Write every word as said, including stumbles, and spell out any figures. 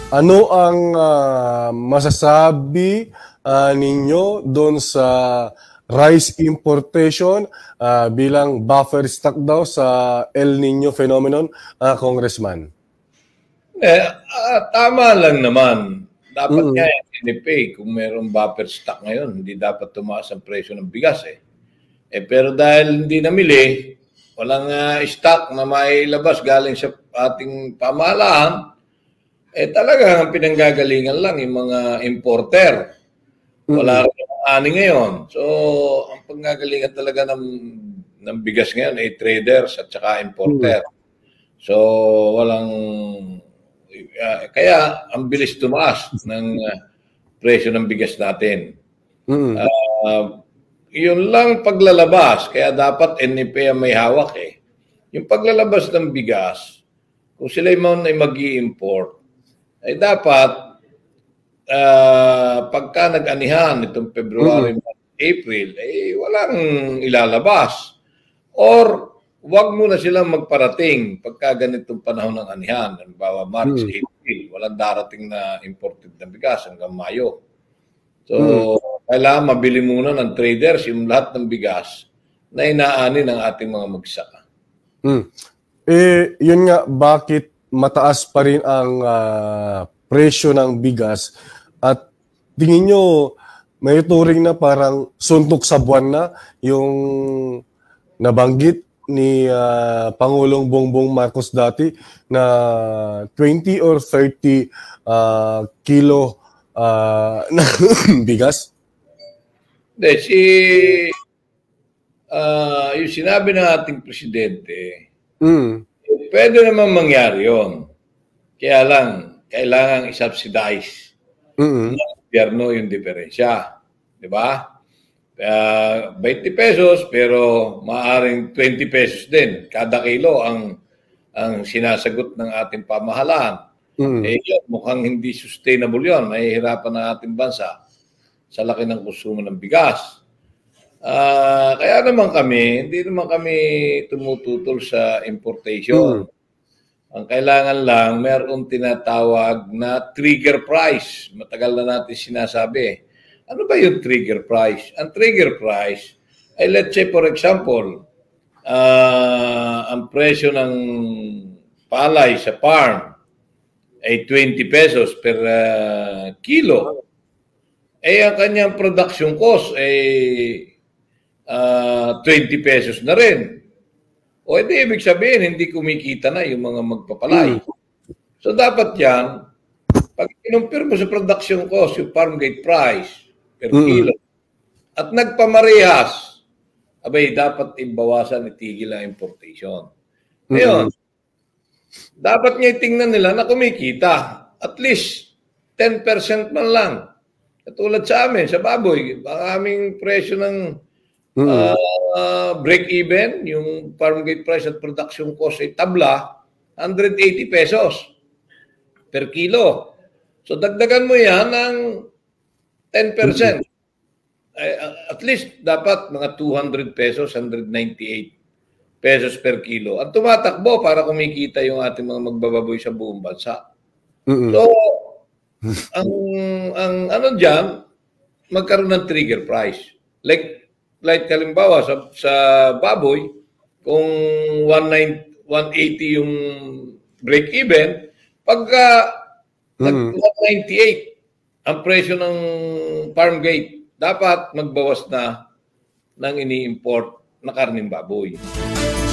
Ano ang uh, masasabi uh, ninyo doon sa rice importation uh, bilang buffer stock daw sa El Nino phenomenon, uh, Congressman? Eh, uh, tama lang naman. Dapat mm-hmm. nga yung tinipay kung mayroong buffer stock ngayon, hindi dapat tumaas ang presyo ng bigas eh. Eh pero dahil hindi namili, walang uh, stock na mailabas galing sa ating pamahalaan, eh talaga ang pinanggagalingan lang yung mga importer. Wala mm-hmm. rin ang ani ngayon. So, ang panggagalingan talaga ng, ng bigas ngayon ay traders at saka importer. Mm-hmm. So, walang... Uh, kaya, ang bilis tumaas ng uh, presyo ng bigas natin. Mm-hmm. Uh, yun lang paglalabas. Kaya dapat N E P ang may hawak eh. Yung paglalabas ng bigas, kung sila yung ay mag-i-import, ay dapat uh, pagka nag-anihan itong February, mm-hmm. April, eh walang ilalabas. Or wag muna silang magparating pagka ganitong panahon ng anihan. Halimbawa, March, mm-hmm. April, walang darating na imported na bigas hanggang Mayo. So, mm-hmm. kailangan mabili muna ng traders yung lahat ng bigas na inaani ng ating mga magsaka. Mm. Eh, yun nga, bakit mataas pa rin ang uh, presyo ng bigas at tingin nyo may turing na parang suntok sa buwan na yung nabanggit ni uh, Pangulong Bongbong Marcos dati na twenty or thirty uh, kilo uh, na bigas? De, si uh, yung sinabi ng ating presidente, mm. pwede naman mangyari yun. Kaya lang, kailangan i-subsidize mm-hmm. ng gobyerno yung diferensya. Di ba? Uh, twenty pesos pero maaaring twenty pesos din kada kilo ang ang sinasagot ng ating pamahalaan. Mm-hmm. Eh, yun, mukhang hindi sustainable yun. Mahihirapan ang ating bansa sa laki ng konsumo ng bigas. Uh, kaya naman kami, hindi naman kami tumututol sa importation. Mm-hmm. Ang kailangan lang, mayroong tinatawag na trigger price. Matagal na natin sinasabi. Ano ba yung trigger price? Ang trigger price ay let's say for example, uh, ang presyo ng palay sa farm ay twenty pesos per uh, kilo. Eh ang kanyang production cost ay uh, twenty pesos na rin. O edi ibig sabihin, hindi kumikita na yung mga magpapalay. So dapat yan, pag kinumpir mo sa production cost, yung farm gate price, per mm. kilo. At nagpamarehas, abay, dapat ibawasan, itigil ang importation. Ngayon, mm-hmm. dapat niya itingnan nila na kumikita. At least, ten percent man lang. Katulad sa amin, sa baboy, ang aming presyo ng mm-hmm. uh, break-even, yung farm gate price at production cost ay tabla, one hundred eighty pesos per kilo. So, dagdagan mo yan ng ten percent. Mm-hmm. At least dapat mga two hundred pesos, one hundred ninety-eight pesos per kilo. At tumatakbo para kumikita yung ating mga magbababoy sa buong bansa. Mm-hmm. So, ang ang ano diyan, magkaroon ng trigger price. Like like halimbawa sa sa baboy, kung one eighty yung break even, pagka mm-hmm. one ninety-eight ang presyo ng farm gate, dapat magbawas na ng ini-import na karneng baboy.